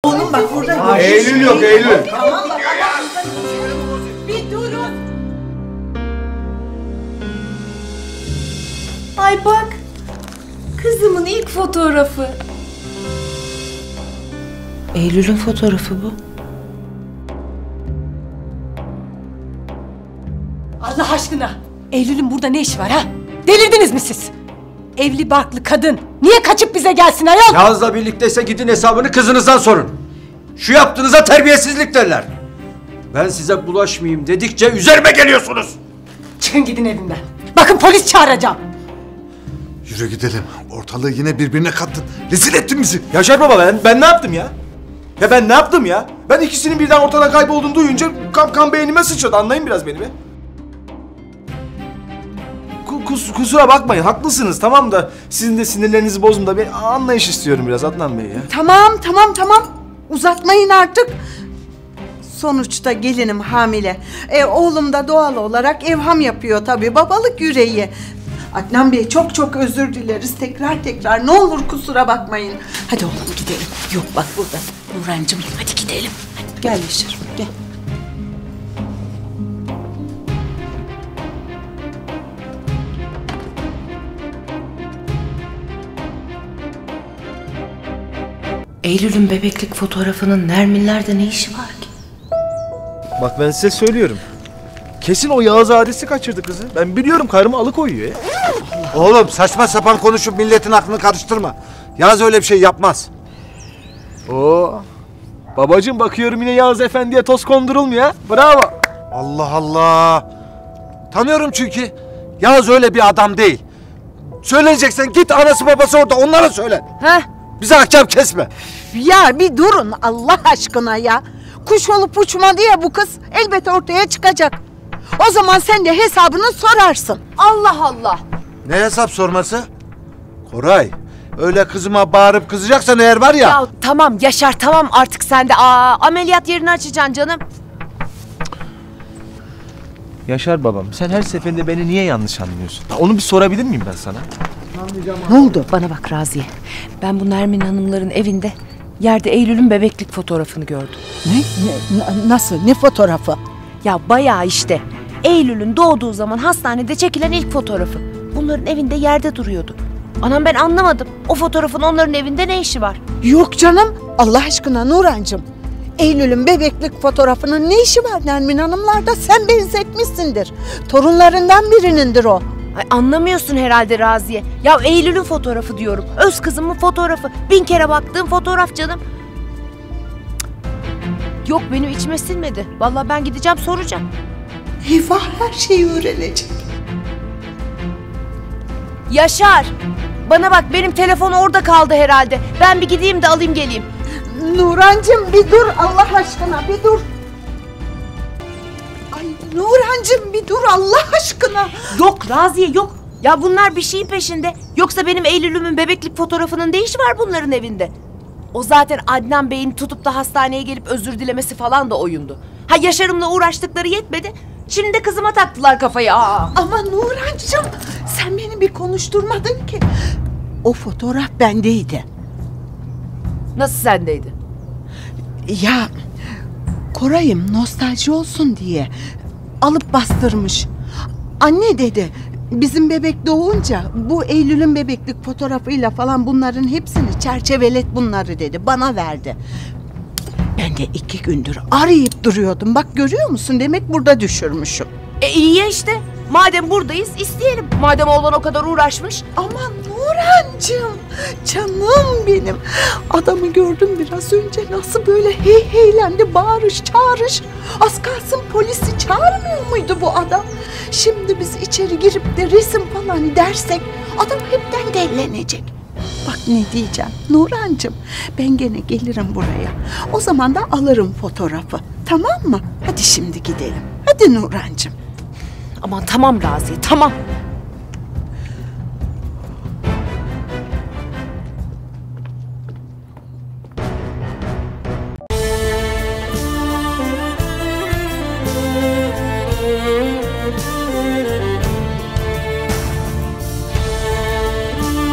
Oğlum bak burada... Eylül yok, Eylül. Tamam bak bir durun. Ay bak, kızımın ilk fotoğrafı. Eylül'ün fotoğrafı bu. Allah aşkına, Eylül'ün burada ne işi var ha? Delirdiniz mi siz? Evli barklı kadın, niye kaçıp bize gelsin ayol? Yağız'la birlikteyse gidin hesabını kızınızdan sorun. Şu yaptığınıza terbiyesizlik derler. Ben size bulaşmayayım dedikçe üzerime geliyorsunuz. Çıkın gidin evimden. Bakın polis çağıracağım. Yürü gidelim. Ortalığı yine birbirine kattın. Rezil ettin bizi. Yaşar baba ben ne yaptım ya? Ya ben ne yaptım ya? Ben ikisinin birden ortadan kaybolduğunu duyunca kan beynime sıçradı. Anlayın biraz beni be. Kusura bakmayın, haklısınız tamam da sizin de sinirlerinizi bozun da ben anlayış istiyorum biraz Adnan Bey ya. Tamam. Uzatmayın artık. Sonuçta gelinim hamile. Oğlum da doğal olarak evham yapıyor tabii. Babalık yüreği. Adnan Bey çok özür dileriz. Tekrar ne olur kusura bakmayın. Hadi oğlum gidelim. Yok bak burada. Nurhancığım hadi gidelim. Hadi. Gel Yaşar'ım gel. Eylül'ün bebeklik fotoğrafının Nerminler'de ne işi var ki? Bak ben size söylüyorum. Kesin o Yağız adresi kaçırdı kızı. Ben biliyorum karımı alıkoyuyor ya. Oğlum saçma sapan konuşup milletin aklını karıştırma. Yağız öyle bir şey yapmaz. Oo. Babacığım bakıyorum yine Yağız Efendi'ye toz kondurulmuyor ha. Bravo. Allah Allah. Tanıyorum çünkü. Yağız öyle bir adam değil. Söyleyeceksen git anası babası orada onlara söyle. Heh. Bize hakem kesme. Ya bir durun Allah aşkına ya. Kuş olup uçmadı ya bu kız. Elbet ortaya çıkacak. O zaman sen de hesabını sorarsın. Allah Allah. Ne hesap sorması? Koray, öyle kızıma bağırıp kızacaksan eğer var ya... Ya tamam Yaşar tamam artık sen de ameliyat yerini açacaksın canım. Yaşar babam sen her seferinde beni niye yanlış anlıyorsun? Onu bir sorabilir miyim ben sana? Ne oldu? Bana bak Raziye. Ben bu Nermin Hanımların evinde yerde Eylül'ün bebeklik fotoğrafını gördüm. Nasıl? Ne fotoğrafı? Ya bayağı işte. Eylül'ün doğduğu zaman hastanede çekilen ilk fotoğrafı. Bunların evinde yerde duruyordu. Anam ben anlamadım. O fotoğrafın onların evinde ne işi var? Yok canım. Allah aşkına Nurhancığım. Eylül'ün bebeklik fotoğrafının ne işi var Nermin Hanımlarda? Sen benzetmişsindir. Torunlarından birinindir o. Ay anlamıyorsun herhalde Raziye. Ya Eylül'ün fotoğrafı diyorum. Öz kızımın fotoğrafı. 1000 kere baktığım fotoğraf canım. Cık. Yok benim içime sinmedi. Vallahi ben gideceğim soracağım. Eyvah her şeyi öğrenecek. Yaşar! Bana bak benim telefon orada kaldı herhalde. Ben bir gideyim de alayım geleyim. Nurhancığım bir dur Allah aşkına bir dur. Ay Nurhancığım bir dur Allah aşkına. Yok Raziye yok. Ya bunlar bir şeyin peşinde. Yoksa benim Eylül'ümün bebeklik fotoğrafının ne işi var bunların evinde? O zaten Adnan Bey'in tutup da hastaneye gelip özür dilemesi falan da oyundu. Ha Yaşar'ımla uğraştıkları yetmedi. Şimdi de kızıma taktılar kafayı. Ama Nurhancığım sen beni bir konuşturmadın ki. O fotoğraf bendeydi. Nasıl sendeydi? Ya Koray'ım nostalji olsun diye alıp bastırmış. Anne dedi bizim bebek doğunca bu Eylül'ün bebeklik fotoğrafıyla falan bunların hepsini çerçevelet bunları dedi bana verdi. Ben de 2 gündür arayıp duruyordum. Bak görüyor musun demek burada düşürmüşüm. İyi ya işte. Madem buradayız isteyelim. Madem oğlan o kadar uğraşmış. Aman Nurhancığım, canım benim. Adamı gördüm biraz önce nasıl böyle heylendi, bağırış çağırış. Az kalsın polisi çağırmıyor muydu bu adam? Şimdi biz içeri girip de resim falan dersek adam hepten dellenecek. Bak ne diyeceğim Nurhancığım, ben gene gelirim buraya. O zaman da alırım fotoğrafı, tamam mı? Hadi şimdi gidelim. Hadi Nurhancığım. Aman tamam Raziye tamam.